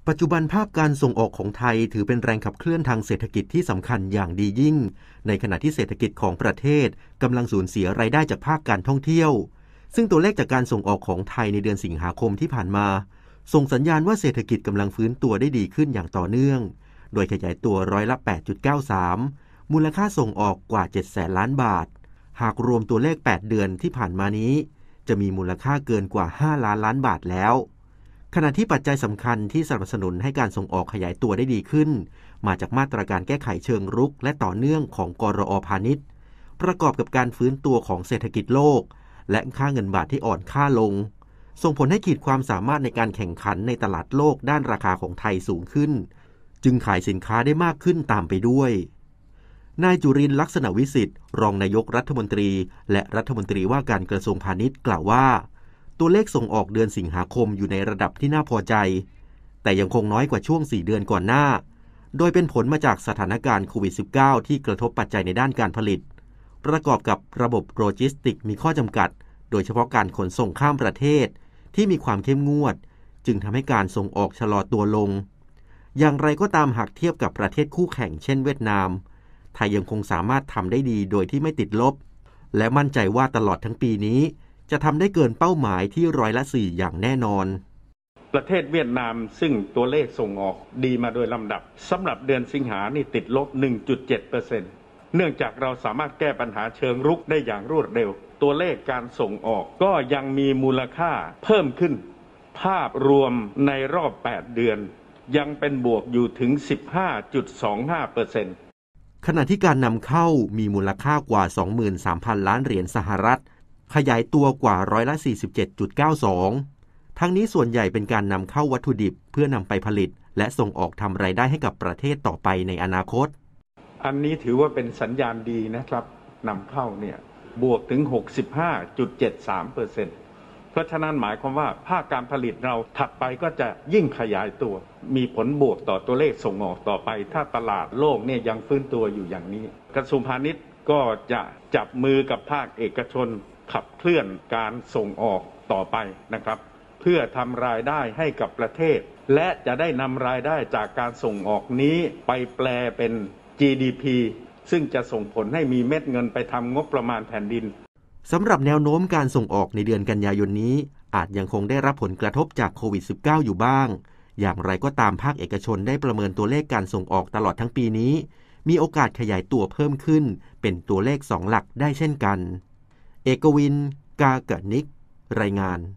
ปัจจุบันภาพการส่งออกของไทยถือเป็นแรงขับเคลื่อนทางเศรษฐกิจที่สำคัญอย่างดียิ่งในขณะที่เศรษฐกิจของประเทศกำลังสูญเสียรายได้จากภาคการท่องเที่ยวซึ่งตัวเลขจากการส่งออกของไทยในเดือนสิงหาคมที่ผ่านมาส่งสัญญาณว่าเศรษฐกิจกำลังฟื้นตัวได้ดีขึ้นอย่างต่อเนื่องโดยขยายตัวร้อยละ 8.93 มูลค่าส่งออกกว่า 700,000 ล้านบาทหากรวมตัวเลข8เดือนที่ผ่านมานี้จะมีมูลค่าเกินกว่า5ล้านล้านบาทแล้วขณะที่ปัจจัยสำคัญที่สนับสนุนให้การส่งออกขยายตัวได้ดีขึ้นมาจากมาตรการแก้ไขเชิงรุกและต่อเนื่องของกรอ.พาณิชย์ประกอบกับการฟื้นตัวของเศรษฐกิจโลกและค่าเงินบาทที่อ่อนค่าลงส่งผลให้ขีดความสามารถในการแข่งขันในตลาดโลกด้านราคาของไทยสูงขึ้นจึงขายสินค้าได้มากขึ้นตามไปด้วยนายจุรินทร์ลักษณะวิสิทธิ์รองนายกรัฐมนตรีและรัฐมนตรีว่าการกระทรวงพาณิชย์กล่าวว่าตัวเลขส่งออกเดือนสิงหาคมอยู่ในระดับที่น่าพอใจแต่ยังคงน้อยกว่าช่วง4เดือนก่อนหน้าโดยเป็นผลมาจากสถานการณ์โควิด -19 ที่กระทบปัจจัยในด้านการผลิตประกอบกับระบบโลจิสติกมีข้อจำกัดโดยเฉพาะการขนส่งข้ามประเทศที่มีความเข้มงวดจึงทำให้การส่งออกชะลอตัวลงอย่างไรก็ตามหากเทียบกับประเทศคู่แข่งเช่นเวียดนามไทยยังคงสามารถทำได้ดีโดยที่ไม่ติดลบและมั่นใจว่าตลอดทั้งปีนี้จะทำได้เกินเป้าหมายที่ร้อยละ 4อย่างแน่นอนประเทศเวียดนามซึ่งตัวเลขส่งออกดีมาโดยลำดับสำหรับเดือนสิงหานี่ติดลบ 1.7% เนื่องจากเราสามารถแก้ปัญหาเชิงรุกได้อย่างรวดเร็วตัวเลขการส่งออกก็ยังมีมูลค่าเพิ่มขึ้นภาพรวมในรอบ8เดือนยังเป็นบวกอยู่ถึง 15.25% ขณะที่การนำเข้ามีมูลค่ากว่า 23,000 ล้านเหรียญสหรัฐขยายตัวกว่าร้อยละ 47.92 ทั้งนี้ส่วนใหญ่เป็นการนำเข้าวัตถุดิบเพื่อนำไปผลิตและส่งออกทำรายได้ให้กับประเทศต่อไปในอนาคตอันนี้ถือว่าเป็นสัญญาณดีนะครับนำเข้าเนี่ยบวกถึง 65.73%เพราะฉะนั้นหมายความว่าภาคการผลิตเราถัดไปก็จะยิ่งขยายตัวมีผลบวกต่อตัวเลขส่งออกต่อไปถ้าตลาดโลกเนี่ยยังฟื้นตัวอยู่อย่างนี้กระทรวงพาณิชย์ก็จะจับมือกับภาคเอกชนขับเคลื่อนการส่งออกต่อไปนะครับเพื่อทำรายได้ให้กับประเทศและจะได้นำรายได้จากการส่งออกนี้ไปแปลเป็น GDP ซึ่งจะส่งผลให้มีเม็ดเงินไปทำงบประมาณแผ่นดินสำหรับแนวโน้มการส่งออกในเดือนกันยายนนี้อาจยังคงได้รับผลกระทบจากโควิด -19 อยู่บ้างอย่างไรก็ตามภาคเอกชนได้ประเมินตัวเลขการส่งออกตลอดทั้งปีนี้มีโอกาสขยายตัวเพิ่มขึ้นเป็นตัวเลข2หลักได้เช่นกันเอกวิน กากนิกรายงาน